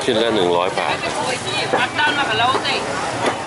ชิ้นละ100 บาท